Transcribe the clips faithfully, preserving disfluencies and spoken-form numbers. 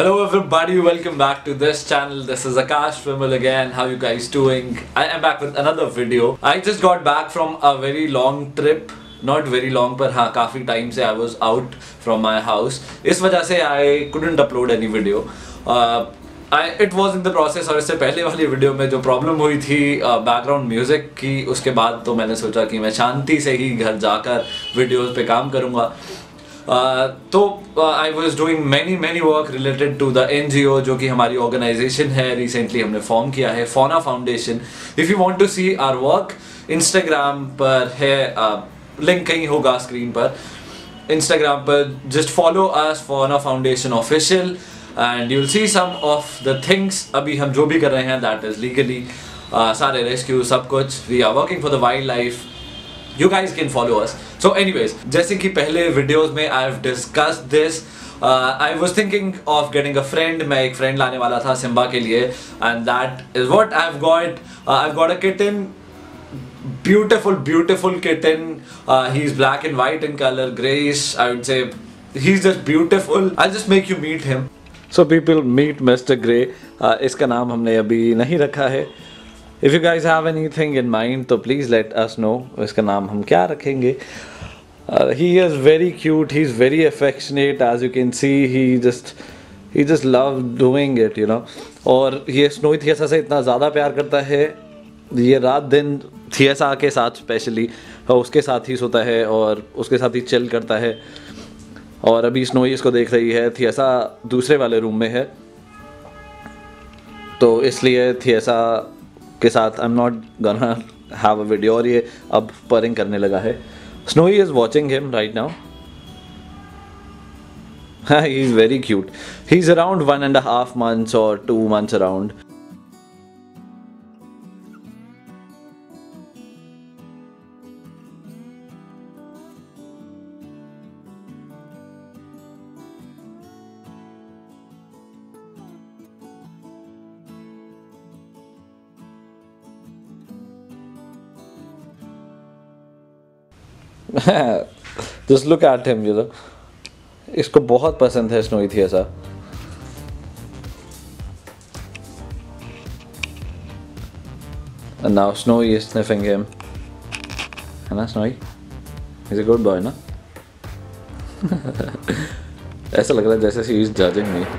Hello everybody, welcome back to this channel. This is Akash Vimal again. How you guys doing? I am back with another video. I just got back from a very long trip. Not very long, but हाँ काफी time से I was out from my house. इस वजह से I couldn't upload any video. Uh, I, it was in the process और इससे पहले वाली वीडियो में जो प्रॉब्लम हुई थी बैकग्राउंड uh, म्यूजिक की, उसके बाद तो मैंने सोचा कि मैं शांति से ही घर जाकर वीडियोस पे काम करूँगा. Uh, तो I was doing many many work related to the N G O, जो कि हमारी ऑर्गेनाइजेशन है. रिसेंटली हमने फॉर्म किया है, fauna foundation. If you want to see our work, Instagram पर है, लिंक uh, कहीं होगा स्क्रीन पर. इंस्टाग्राम पर just follow us, fauna foundation official, and you will see some of the things. अभी हम जो भी कर रहे हैं दैट इज़ लीगली, सारे रेस्क्यू सब कुछ. We are working for the wildlife. You guys can follow us. So anyways, जैसे कि पहले वीडियोस में I've discussed this. uh, I was thinking of getting a friend. मैं एक friend लाने वाला था सिम्बा के लिए, and that is what I've got. uh, I've got a kitten, beautiful beautiful kitten. uh, he's black and white in color, grayish. I would say he's just beautiful. I'll just make you meet him. So people, meet Mister Grey. uh, इसका नाम हमने अभी नहीं रखा है. If you guys have anything in mind, तो please let us know. इसका नाम हम क्या रखेंगे. uh, he is very cute, he's very affectionate, as you can see. he just he just loves doing it, you know. और ये snowy थिएसा से इतना ज़्यादा प्यार करता है. ये रात दिन थिएसा के साथ स्पेशली उसके साथ ही सोता है और उसके साथ ही चिल करता है. और अभी स्नोई इसको देख रही है. थिएसा दूसरे वाले रूम में है, तो इसलिए थिएसा के साथ I am not gonna have a video. और ये अब परिंग करने लगा है. Snowy is watching him right now. He is very cute. He is around one and half months और two months around. Just look at him, you know. इसको बहुत पसंद है स्नोई थिएसा. And now Snowy is sniffing him. है ना Snowy? He's a good boy, ना? ऐसा लग रहा है जैसे he is judging me.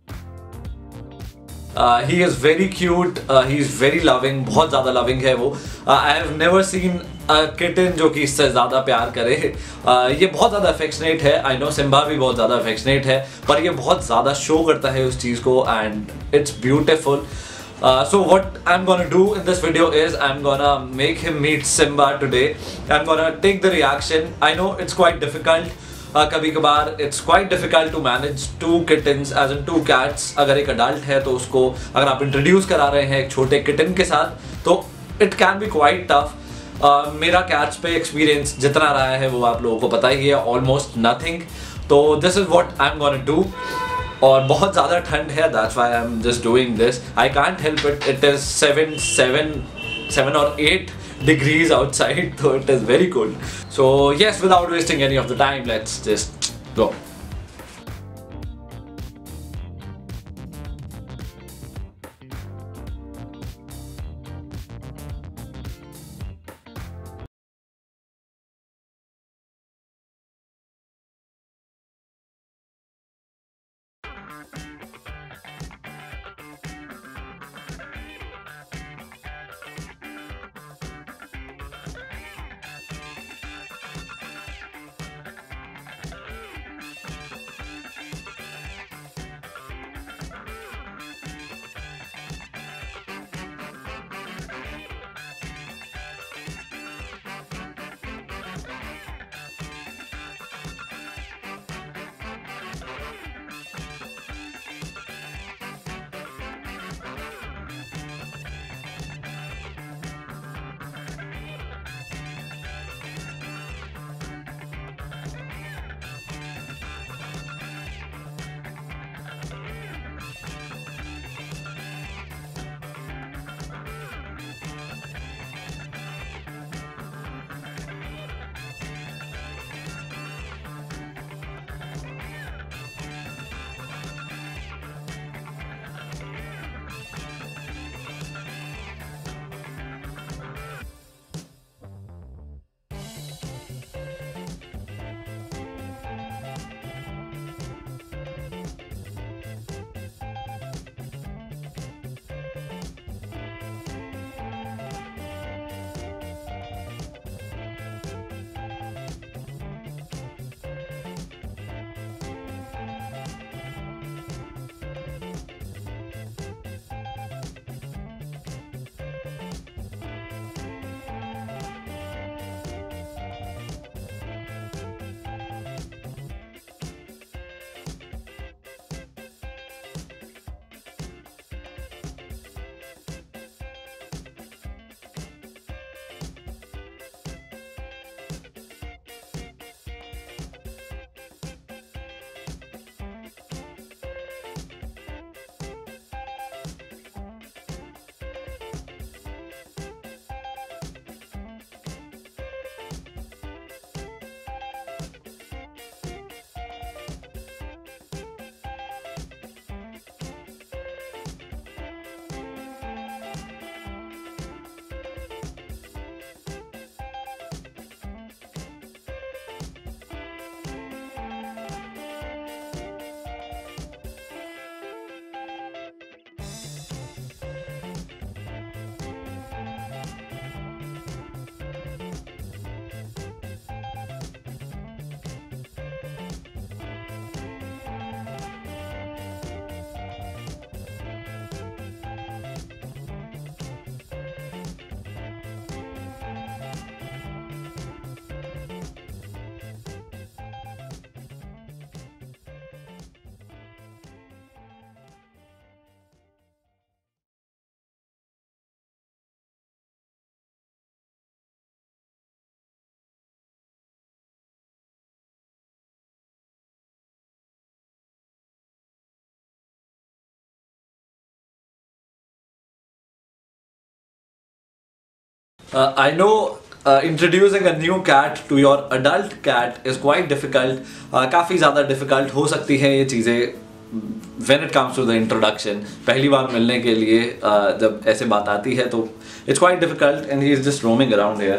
Uh, he is very cute. uh, he is very loving. बहुत ज़्यादा loving है वो. uh, I have never seen a kitten जो कि इससे ज़्यादा प्यार करे. uh, ये बहुत ज़्यादा affectionate है. I know Simba भी बहुत ज़्यादा affectionate है, पर ये बहुत ज़्यादा show करता है उस चीज़ को, and it's beautiful. Uh, so what I'm gonna do in this video is I'm gonna make him meet Simba today. I'm gonna take the reaction. I know it's quite difficult. Uh, कभी कभार it's quite difficult to manage two kittens as in two cats. अगर एक adult है तो उसको अगर आप introduce करा रहे हैं एक छोटे kitten के साथ, तो it can be quite tough. uh, मेरा cats पे experience जितना रहा है वो आप लोगों को पता ही है, almost nothing. तो this is what I'm gonna do. और बहुत ज़्यादा ठंड है, that's why I'm just doing this. I can't help it. It is seven, seven, seven or eight degrees outside, so it is very cold. So yes, without wasting any of the time, let's just go. Uh, I know uh, introducing a new cat to your adult cat is quite difficult. Uh, काफ़ी ज़्यादा difficult हो सकती है ये चीज़ें when it comes to the introduction. पहली बार मिलने के लिए uh, जब ऐसे बात आती है तो it's quite difficult and he is just roaming around here.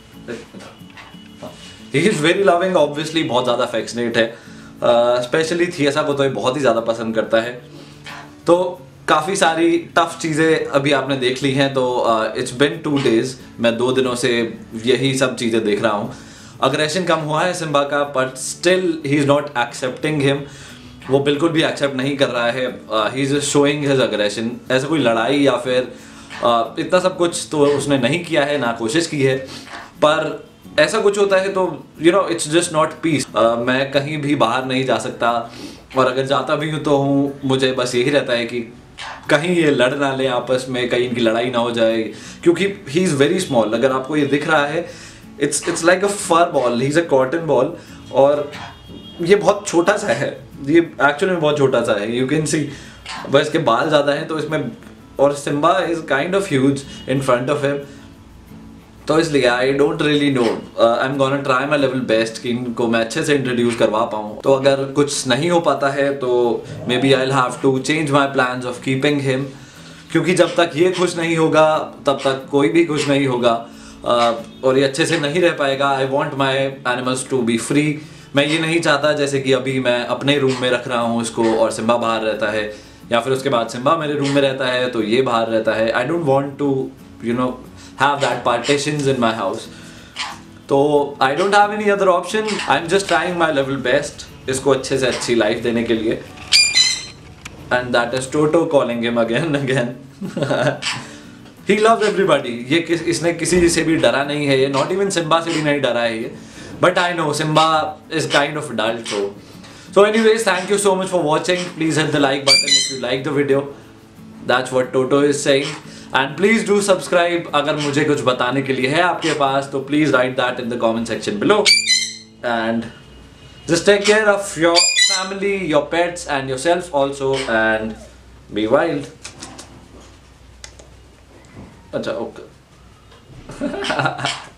He is very loving, obviously बहुत ज़्यादा affectionate है. स्पेशली uh, थिएसा को तो ये बहुत ही ज़्यादा पसंद करता है. तो काफ़ी सारी टफ चीज़ें अभी आपने देख ली हैं. तो इट्स बिन टू डेज, मैं दो दिनों से यही सब चीज़ें देख रहा हूँ. अग्रेशन कम हुआ है सिम्बा का, but still he is not accepting him. वो बिल्कुल भी एक्सेप्ट नहीं कर रहा है. He is showing his aggression. ऐसा कोई लड़ाई या फिर uh, इतना सब कुछ तो उसने नहीं किया है, ना कोशिश की है. पर ऐसा कुछ होता है तो you know it's just not peace. मैं कहीं भी बाहर नहीं जा सकता, और अगर जाता भी हूँ तो हूँ मुझे बस यही रहता है कि कहीं ये लड़ ना ले आपस में, कहीं इनकी लड़ाई ना हो जाए, क्योंकि ही इज़ वेरी स्मॉल. अगर आपको ये दिख रहा है, it's it's like a fur ball, he is a cotton ball, और ये बहुत छोटा सा है. ये एक्चुअली में बहुत छोटा सा है. यू कैन सी बस इसके बाल ज़्यादा हैं तो इसमें, और Simba is kind of huge in front of him. तो इसलिए I don't really know. I am gonna try my level best कि इनको मैं अच्छे से इंट्रोड्यूस करवा पाऊँ. तो अगर कुछ नहीं हो पाता है तो maybe I will have to change my plans of keeping him, क्योंकि जब तक ये खुश नहीं होगा तब तक कोई भी खुश नहीं होगा, uh, और ये अच्छे से नहीं रह पाएगा. I want my animals to be free. मैं ये नहीं चाहता जैसे कि अभी मैं अपने रूम में रख रहा हूँ इसको और सिम्बा बाहर रहता है, या फिर उसके बाद सिम्बा मेरे रूम में रहता है तो ये बाहर रहता है. I don't want to you know have that partitions in my house. तो I don't have any other option. I'm just trying my level best इसको अच्छे से अच्छी लाइफ देने के लिए. And that is Toto calling him again and again. He loves everybody. ये किस इसने किसी से भी डरा नहीं है ये. Not even Simba से भी नहीं डरा है ये. But I know Simba is kind of adult. So so anyways, thank you so much for watching. Please hit the like button if you like the video. That's what Toto is saying. And please do subscribe. अगर मुझे कुछ बताने के लिए है आपके पास तो please write that in the comment section below. And just take care of your family, your pets and yourself also, and be wild. अच्छा, okay.